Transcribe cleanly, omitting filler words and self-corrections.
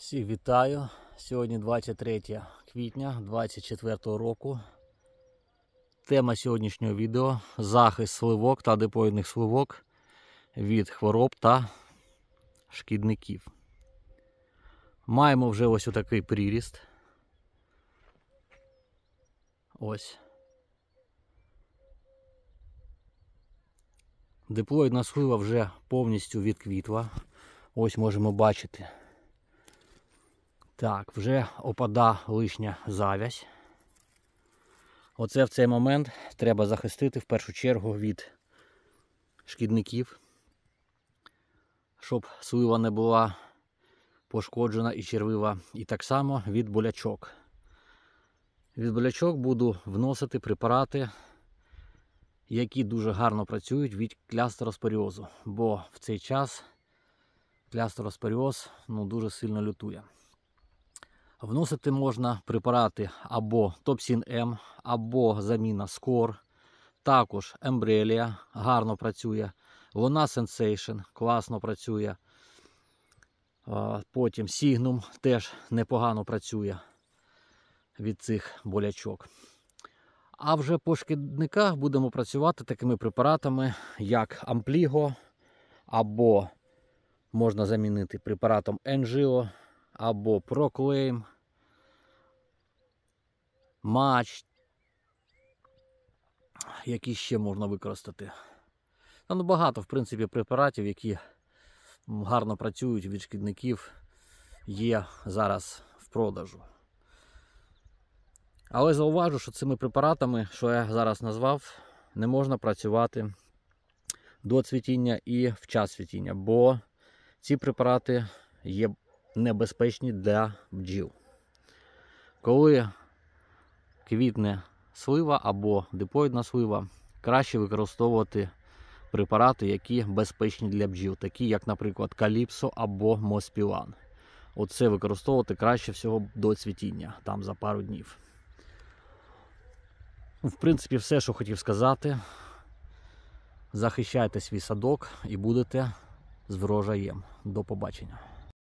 Всіх вітаю! Сьогодні 23 квітня 2024 року. Тема сьогоднішнього відео – захист сливок та дипоїдних сливок від хвороб та шкідників. Маємо вже ось отакий приріст. Ось. Диплоїдна слива вже повністю відквітла. Ось можемо бачити. Так, вже опада лишня завязь. Оце в цей момент треба захистити в першу чергу від шкідників, щоб слива не була пошкоджена і червива. І так само від болячок. Від болячок буду вносити препарати, які дуже гарно працюють від клястероспоріозу. Бо в цей час клястероспоріоз дуже сильно лютує. Вносити можна препарати або Топсін-М, або заміна Скор. Також Ембрелія гарно працює. Луна Сенсейшн класно працює. Потім Сігнум теж непогано працює від цих болячок. А вже по шкідниках будемо працювати такими препаратами, як Ампліго, або можна замінити препаратом Енжіо, або Проклейм, Матч, які ще можна використати. Багато, в принципі, препаратів, які гарно працюють від шкідників, є зараз в продажу. Але зауважу, що цими препаратами, що я зараз назвав, не можна працювати до цвітіння і в час цвітіння, бо ці препарати є небезпечні для бджіл. Коли квітне слива або дипоїдна слива, краще використовувати препарати, які безпечні для бджіл, такі як, наприклад, Каліпсо або Моспілан. Оце використовувати краще всього до цвітіння, там за пару днів. В принципі, все, що хотів сказати. Захищайте свій садок і будете з врожаєм. До побачення.